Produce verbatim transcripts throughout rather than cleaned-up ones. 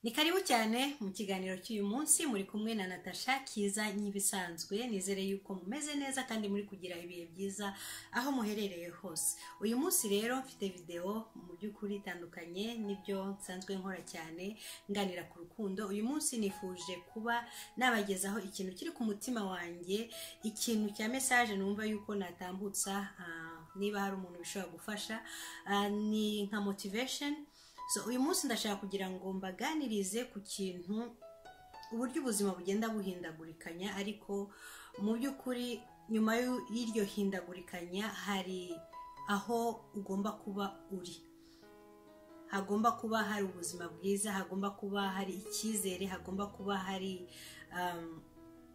Ni karibu cyane mu kiganiro cy'uyu munsi muri kumwe na Natasha Kiza nyibisanzwe. Nizere yuko mumeze neza kandi muri kugira ibihe byiza aho muherereye hose. Uyu munsi rero mfite video mu by'ukuri itandukanye nibyo nsanzwe nkora cyane nganira ku rukundo. Uyu munsi nifuje kuba nabagezaho ikintu kiri ku mutima wanjye, ikintu cya message numva yuko natambutsa uh, niba hari umuntu bishobora gufasha, uh, ni nka motivation. So uyu munsi ndashaka kugira ngo mbaganirize ku kintu uburyo ubuzima bugenda buhindagurikanya, ariko mu by'ukuri nyuma y'iryo hindagurikanya hari aho ugomba kuba uri. Hagomba kuba hari ubuzima bwiza, hagomba kuba hari icyizere, hagomba kuba hari um,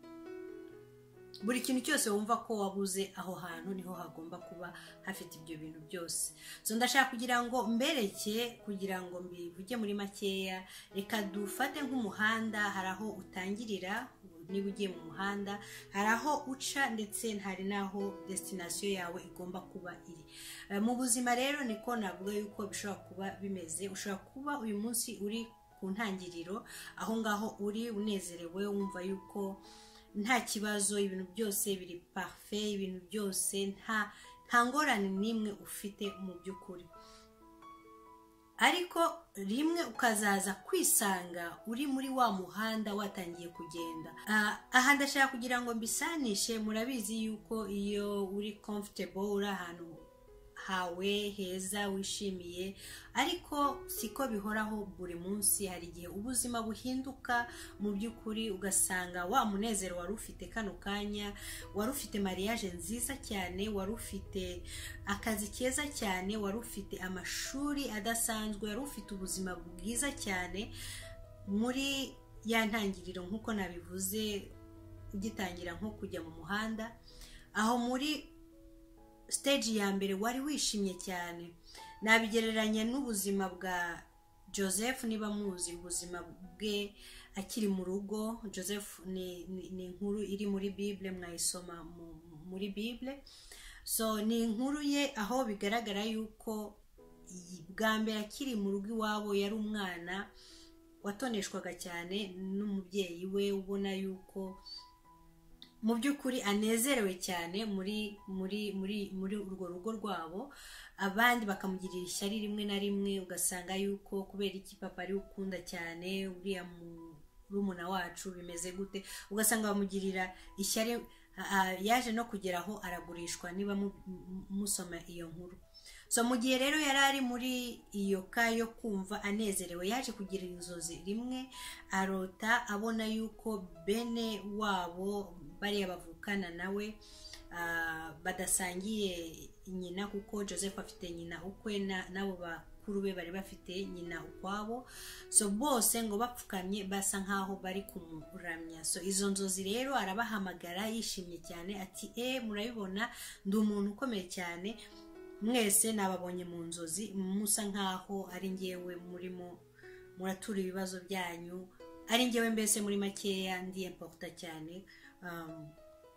buri kintu cyose wumva ko wabuze aho hantu niho hagomba kuba hafite ibyo bintu byose. So ndashaka kugira ngo mbereke, kugira ngo mbivuge muri makeya, reka dufate nk'umuhanda. Hari aho utangirira niba ugiye mu muhanda, hari aho uca, ndetse hari naho destination yawe igomba kuba iri. Mu buzima rero niko navuga yuko bishobora kuba bimeze. Ushobora kuba uyu munsi uri ku ntangiriro, aho ngaho uri unezerewe wumva yuko nta kibazo, ibintu byose biri parfait, ibintu byose nta nta ngorane nimwe ufite mu by'ukuri. Ariko rimwe ukazaza kwisanga uri muri wa muhanda watangiye kugenda. Uh, aha ndashaka kugira ngo mbisanishe. Murabizi yuko iyo uri comfortable, uri ahantu hawe heza wishimiye, ariko siko bihoraho buri munsi. Hari igihe ubuzima buhinduka mu by'ukuri, ugasanga wa munezero wari ufite kano kanya, wari ufite mariage nziza cyane, wari ufite akazi keza cyane, wari ufite amashuri adasanzwe, wari ufite ubuzima bwiza cyane muri ya ntangiriro nk'uko nabivuze, ugitangira nko kujya mu muhanda. Aho muri stage ya mbere wari wishimye cyane. Nabigereranya n'ubuzima bwa Joseph, niba muzi ubuzima bwe akiri mu rugo. Joseph ni, ni, ni inkuru iri muri Bible, mwayisoma muri Bible. So ni inkuru ye aho bigaragara yuko bwa mbere akiri mu rugo iwabo yari umwana watoneshwaga cyane n'umubyeyi we, ubona yuko mu by'ukuri anezerewe cyane muri muri muri muri urwo rugo rwabo. Abandi bakamugirira ishyari rimwe na rimwe, ugasanga yuko kubera iki papa ari ukunda cyane uriya murumuna wacu bimeze gute, ugasanga bamugirira ishyari. Uh, yaje no kugeraho aragurishwa, niba musoma iyo nkuru. So mu gihe rero yari ari muri iyo ka yo kumva anezerewe, yaje kugira inzozi. Rimwe arota abona yuko bene wabo bariya bavukana nawe uh, badasangiye nyina, kuko Joseph afite nyina ukwe na nabo bakuru be bari bafite nyina ukwabo. So bose ngo bapfukamye basa nkaho bari kumuramya. So izo nzozi rero arabahamagara yishimye cyane ati eh murabibona ndi umuntu ukomeye cyane, mwese nababonye mu nzozi musa nkaho ari ngewe murimo muratura ibibazo byanyu, ari ngewe mbese muri makeya ndi important cyane um,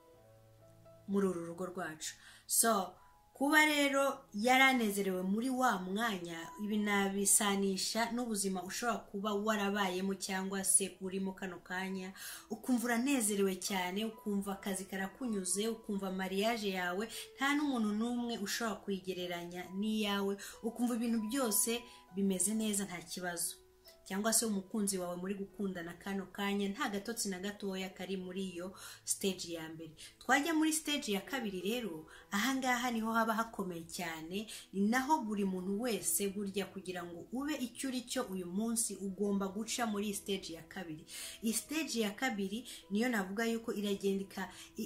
muri uru rugo rwacu. So kuba rero yaranezerewe muri wa mwanya, ibi nabisanisha n'ubuzima ushobora kuba warabayemo cyangwa se urimo kano kanya, ukumva uranezerewe cyane, ukumva akazi karakunyuze, ukumva mariage yawe nta n'umuntu n'umwe ushobora kuyigereranya n'iyawe, ukumva ibintu byose bimeze neza nta kibazo. Cyangwa se umukunzi wawe muri gukundana kano kanya nta gatotsi na gatoya kari muri iyo stage ya mbere. Twajya muri stage ya kabiri rero, ahangaha niho haba hakomeye cyane. Ni naho buri muntu wese burya kugira ngo ube icyo uri cyo uyu munsi ugomba guca muri stage ya kabiri. Iyi stage ya kabiri niyo navuga yuko iragendeka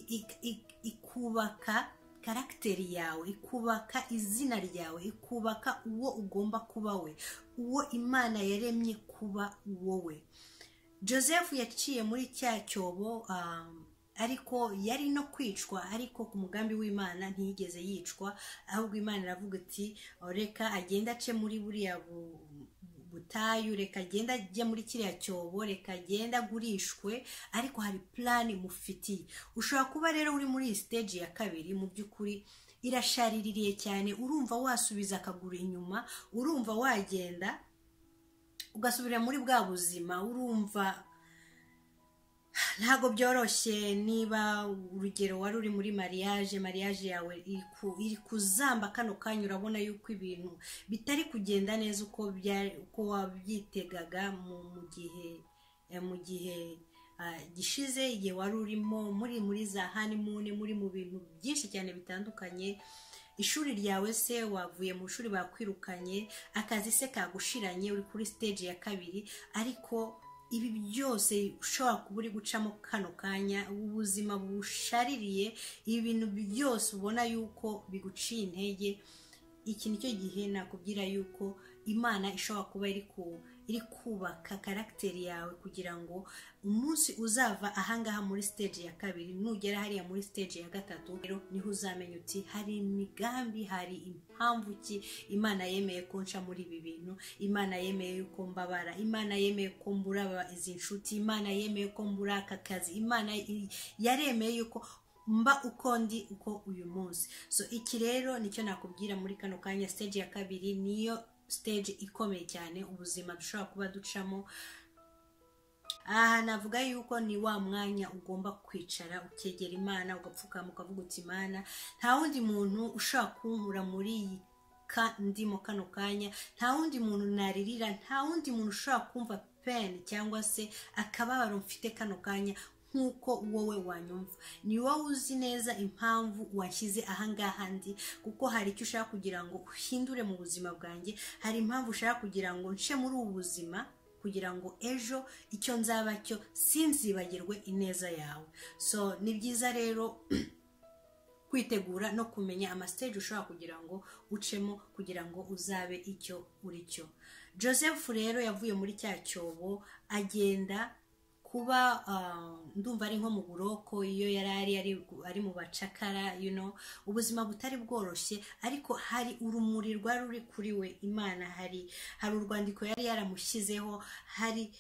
ikubaka karakteri yawe, ikubaka izina ryawe, ikubaka uwo ugomba kuba we, uwo Imana yaremye kuba wowe. Joseph yaciye muri cya cyobo, um, ariko yari no kwicwa, ariko ku mugambi w'Imana ntiyigeze yicwa, ahubwo Imana iravuga iti reka agenda ace muri buriya butayu, reka agenda ajya muri kiriya cyobo, reka agenda agurishwe, ariko hari plan mufitiye. Ushobora kuba rero uri muri stage ya kabiri, mu by'ukuri irashariririye cyane, urumva wasubiza akaguru inyuma, urumva wagenda ugasubira muri bwa buzima, urumva ntago byoroshye. Niba urugero wari uri muri mariage, mariage yawe iri kuzamba kano kanya, urabona yuko ibintu bitari kugenda neza uko uko wabyitegaga mu gihe mu gihe gishize, igihe wari urimo muri muri za honeymoon, muri mu bintu byinshi cyane bitandukanye. Ishuri ryawe se wavuye mu shuri bakwirukanye, akazi se kagushiranye, uri kuri stage ya kabiri, ariko ibi byose ushobora kuba uri gucamo kano kanya, ubuzima bushaririye, ibintu byose ubona yuko biguciye intege, iki nicyo gihe nakubwira yuko Imana ishobora kuba iri ku iri kubaka karakteri yawe, kugira ngo umunsi uzava ahangaha muri stage ya kabiri, nugera hariya muri stage ya gatatu, rero niho uzamenya uti hari imigambi, hari impamvu ki Imana yemeye ko nca muri ibi bintu, Imana yemeye yuko mbabara, Imana yemeye ko mbura izi nshuti, Imana yemeye ko mbura aka kazi, Imana yaremeye yuko mba uko ndi uko uyu munsi. So iki rero nicyo nakubwira muri kano kanya. Stage ya kabiri niyo stage ikomeye cyane ubuzima dushobora kuba ducamo. Aha navuga yuko ni wa mwanya ugomba kwicara ukegera Imana, ugapfukama ukavuga uti Imana, nta wundi muntu ushaka kunkura muri iyi ka ndimo kano kanya, nta wundi muntu naririra, nta wundi muntu ushaka kumva pain cyangwa se akababaro mfite kano kanya nkuko wowe wanyumva. Ni wowe uzi neza impamvu washyize ahangaha ndi, kuko hari icyo ushaka kugira ngo uhindure mu buzima bwanjye, hari impamvu ushaka kugira ngo nce muri ubu buzima, kugira ngo ejo icyo nzaba cyo sinzibagirwe ineza yawe. So ni byiza rero kwitegura no kumenya ama stage ushobora kugira ngo ucemo, kugira ngo uzabe icyo uri cyo. Joseph rero yavuye muri cya cyobo agenda kuba uh, ndumva ari nko mu buroko, iyo yari ari ari mu bacakara, you know, ubuzima butari bworoshye, ariko hari urumuri rwari ruri kuri we. Imana hari hari urwandiko yari yaramushyizeho, hari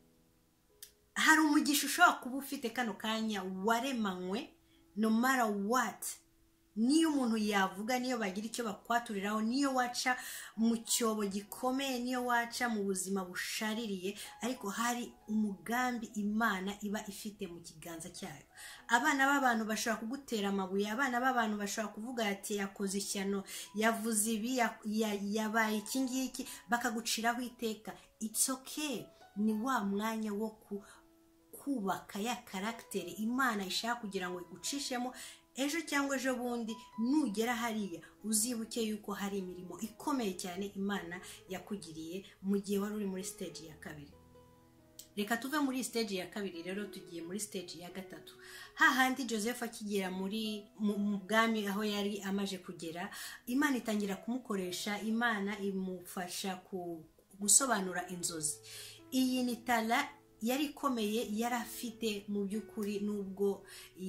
hari umugisha ushobora kuba ufite kano kanya waremanywe, no matter what. Niyo umuntu yavuga, niyo bagira icyo bakwaturiraho, niyo waca mu cyobo gikomeye, niyo waca mu buzima bushaririye, ariko hari umugambi Imana iba ifite mu kiganza cyayo. Abana b'abantu bashobora kugutera amabuye, abana b'abantu bashobora kuvuga ati yakoze ishyano, yavuze ibi, yabaye iki ngiki, bakaguciraho iteka. It's okay. Ni wa mwanya wo kubaka ya karakteri Imana ishaka kugira ngo igucishemo. Ejo cyangwa ejo bundi nugera hariya uzibuke yuko hari imirimo ikomeye cyane Imana yakugiriye mu gihe wari uri muri stage ya kabiri. Reka tuve muri stage ya kabiri rero tugiye muri stage ya gatatu. Hahandi Joseph akigera muri mu bwami aho yari amaje kugera, Imana itangira kumukoresha. Imana imufasha ku gusobanura inzozi. Iyi ni tala yari ikomeye yari afite mu by'ukuri, nubwo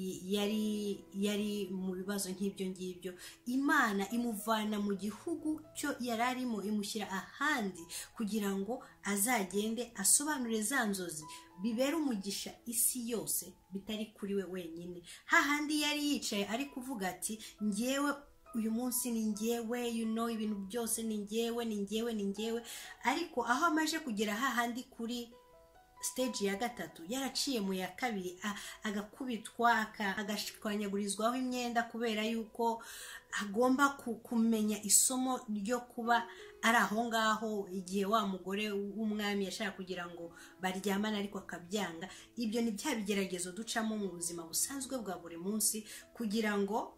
yari yari mu bibazo nk'ibyo ngibyo. Imana imuvana mu gihugu cyo yari arimo imushyira ahandi, kugira ngo azagende asobanure za nzozi, bibera umugisha isi yose, bitari kuri we wenyine. Hahandi yari yicaye ari kuvuga ati ngewe uyu munsi ni ngewe, you know, ibintu byose ni ngewe, ni ngewe, ni ngewe. Ariko aho amaje kugera hahandi kuri stage ya gatatu, yaraciye mu ya kabiri, agakubitwa, agashwanyagurizwaho imyenda, kubera yuko agomba kumenya isomo ryo kuba ari aho ngaho igihe wa mugore w'umwami yashaka kugira ngo baryamane ariko akabyanga. Ibyo ni bya bigeragezo ducamo mu buzima busanzwe bwa buri munsi, kugira ngo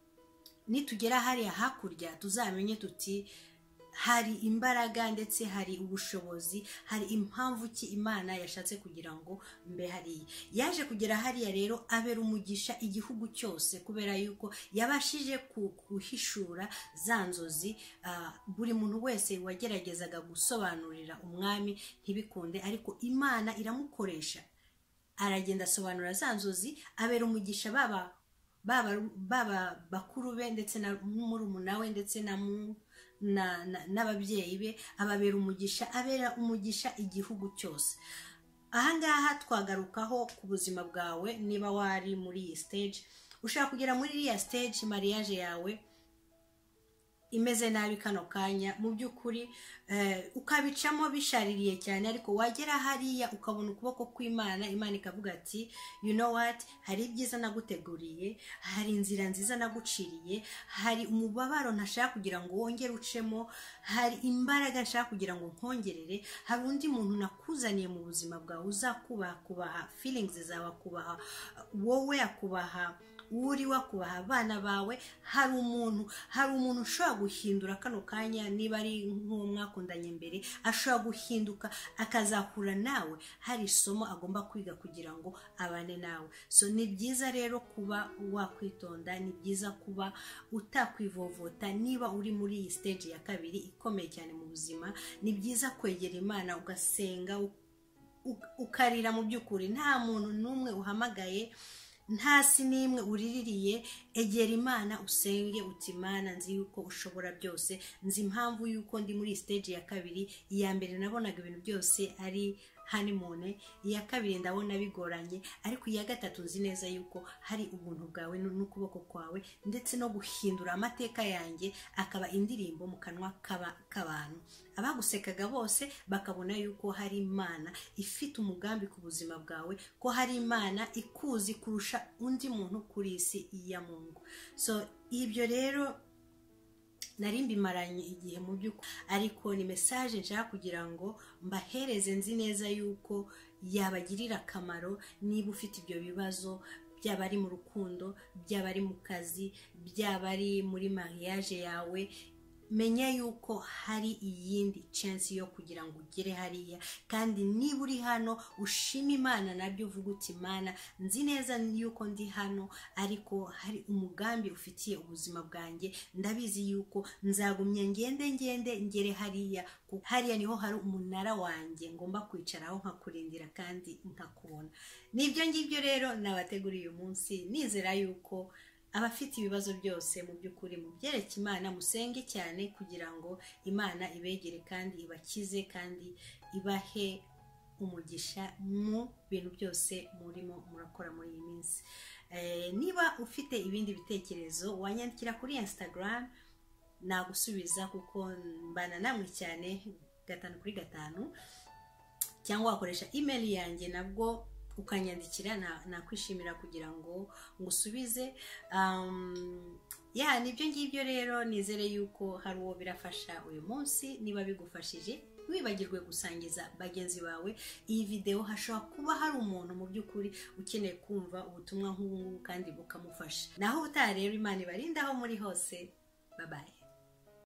nitugera hariya hakurya tuzamenye tuti hari imbaraga ndetse hari ubushobozi, hari impamvu ki Imana yashatse kugira ngo mbe hariya. Yaje kugera hariya rero abera umugisha igihugu cyose, kubera yuko yabashije kuhishura za nzozi. Uh, buri muntu wese wageragezaga gusobanurira umwami ntibikunde, ariko Imana iramukoresha, aragenda asobanura za nzozi, abera umugisha baba baba baba bakuru be ndetse na murumuna we ndetse na mu na n'ababyeyi be, ababera umugisha, abera umugisha igihugu cyose. Ahangaha twagarukaho ku buzima bwawe. Niba wari muri iyi stage, ushaka kugera muri iriya stage mariage yawe imeze nabi kano kanya mu by'ukuri ukabicamo bishaririye cyane, ariko wagera hariya ukabona ukuboko kw'Imana, Imana ikavuga ati you know what, hari ibyiza naguteguriye, hari inzira nziza naguciriye, hari umubabaro ntashaka kugira ngo wongere ucemo, hari imbaraga nshaka kugira ngo nkongerere, hari undi muntu nakuzaniye mu buzima bwawe uzakubaha, kubaha feelings zawe, akubaha wowe, akubaha uri wakubaha abana bawe. Hari umuntu hari umuntu ushobora guhindura kano kanya, niba ari nk'umwakundanye mbere ashobora guhinduka akazakura nawe, hari isomo agomba kwiga kugira ngo abane nawe. So ni byiza rero kuba wakwitonda, ni byiza kuba utakwivovota. Niba uri muri iyi stage ya kabiri ikomeye cyane mu buzima, ni byiza kwegera Imana ugasenga ukarira. Mu by'ukuri nta muntu n'umwe uhamagaye, nta si nimwe uriririye. Egera Imana usenge uti Imana, nzi yuko ushobora byose, nzi impamvu yuko ndi muri stage ya kabiri. Iya mbere nabonaga ibintu byose ari honeymoon, iya kabiri ndabona bigoranye, ariko iya gatatu nzi neza yuko hari ubuntu bwawe n'ukuboko kwawe, ndetse no guhindura amateka yanjye akaba indirimbo mu kanwa k'abantu. Abagusekaga bose bakabona yuko hari Imana ifite umugambi ku buzima bwawe, ko hari Imana ikuzi kurusha undi muntu kuri isi ya Mungu. So ibyo rero nari mbimaranye igihe mu by'ukuri, ariko ni message nshaka kugira ngo mbahereze, nzi neza yuko yabagirira akamaro. Niba ufite ibyo bibazo, byaba ari mu rukundo, byaba ari mu kazi, byaba ari muri mariage yawe, menya yuko hari iyindi chance yo kugira ngo ugere hariya. Kandi niba uri hano ushima Imana, nabyo uvuga uti Imana, nzi neza yuko ndi hano, ariko hari umugambi ufitiye ubuzima bwanjye. Ndabizi yuko nzagumya ngende ngende ngere hariya, hariya niho hari umunara wanjye ngomba kwicaraho nkakurindira kandi nkakubona. Nibyo ngibyo rero nabateguriye uyu munsi. Nizera yuko abafite ibibazo byose mu by'ukuri mubyereke Imana, musenge cyane kugira ngo Imana ibegere kandi ibakize kandi ibahe umugisha mu bintu byose murimo murakora muri iyi minsi. Niba ufite ibindi bitekerezo wanyandikira kuri Instagram, nagusubiza kuko mbana namwe cyane gatanu kuri gatanu, cyangwa wakoresha email yanjye nabwo ukanyandikira, nakwishimira kugira ngo ngusubize. um ya nibyo ngibyo rero. Nizere yuko hari uwo birafasha uyu munsi. Niba bigufashije, wibagirwe gusangiza bagenzi bawe iyi video. Hashobora kuba hari umuntu mu by'ukuri ukeneye kumva ubutumwa nk'ubu kandi bukamufasha. Naho utaha rero, Imana ibarinda aho muri hose. Bye bye.